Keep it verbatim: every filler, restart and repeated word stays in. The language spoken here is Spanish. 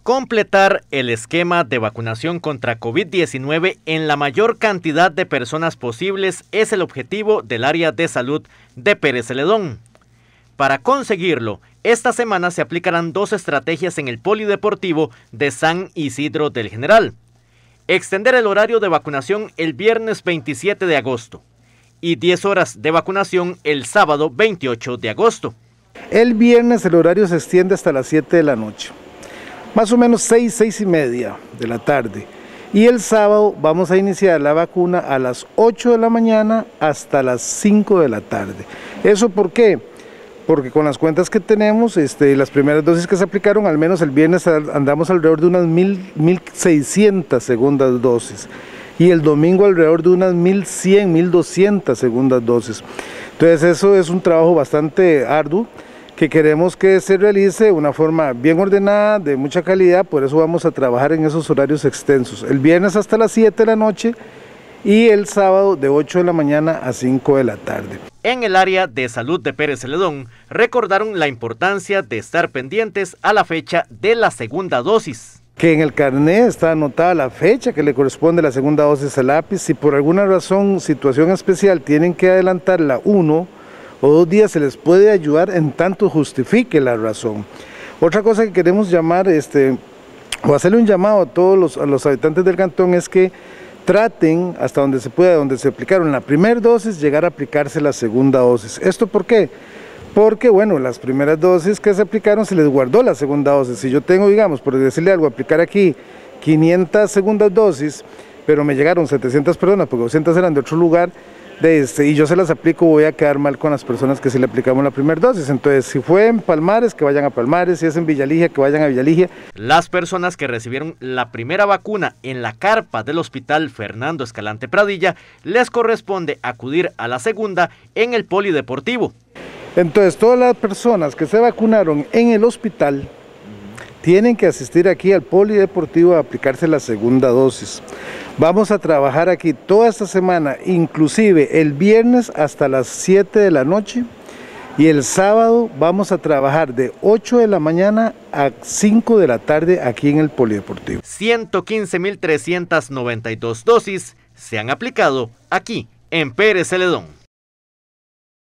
Completar el esquema de vacunación contra COVID diecinueve en la mayor cantidad de personas posibles es el objetivo del área de salud de Pérez Celedón. Para conseguirlo, esta semana se aplicarán dos estrategias en el polideportivo de San Isidro del General. Extender el horario de vacunación el viernes veintisiete de agosto y diez horas de vacunación el sábado veintiocho de agosto. El viernes el horario se extiende hasta las siete de la noche. Más o menos seis, seis y media de la tarde. Y el sábado vamos a iniciar la vacuna a las ocho de la mañana hasta las cinco de la tarde. ¿Eso por qué? Porque con las cuentas que tenemos, este, las primeras dosis que se aplicaron, al menos el viernes andamos alrededor de unas mil seiscientas segundas dosis. Y el domingo alrededor de unas mil cien, mil doscientas segundas dosis. Entonces eso es un trabajo bastante arduo, que queremos que se realice de una forma bien ordenada, de mucha calidad, por eso vamos a trabajar en esos horarios extensos. El viernes hasta las siete de la noche y el sábado de ocho de la mañana a cinco de la tarde. En el área de salud de Pérez Celedón, recordaron la importancia de estar pendientes a la fecha de la segunda dosis. Que en el carnet está anotada la fecha que le corresponde la segunda dosis al lápiz. Si por alguna razón, situación especial, tienen que adelantarla uno o dos días, se les puede ayudar en tanto justifique la razón. Otra cosa que queremos llamar, este, o hacerle un llamado a todos los, a los habitantes del cantón es que traten, hasta donde se pueda, donde se aplicaron la primera dosis, llegar a aplicarse la segunda dosis. ¿Esto por qué? Porque, bueno, las primeras dosis que se aplicaron se les guardó la segunda dosis. Si yo tengo, digamos, por decirle algo, aplicar aquí quinientas segundas dosis, pero me llegaron setecientas personas, porque doscientas eran de otro lugar, de este, y yo se las aplico, voy a quedar mal con las personas que sí le aplicamos la primera dosis. Entonces, si fue en Palmares, que vayan a Palmares, si es en Villaligia, que vayan a Villaligia. Las personas que recibieron la primera vacuna en la carpa del Hospital Fernando Escalante Pradilla, les corresponde acudir a la segunda en el polideportivo. Entonces, todas las personas que se vacunaron en el hospital tienen que asistir aquí al polideportivo a aplicarse la segunda dosis. Vamos a trabajar aquí toda esta semana, inclusive el viernes hasta las siete de la noche, y el sábado vamos a trabajar de ocho de la mañana a cinco de la tarde aquí en el polideportivo. ciento quince mil trescientas noventa y dos dosis se han aplicado aquí en Pérez Celedón.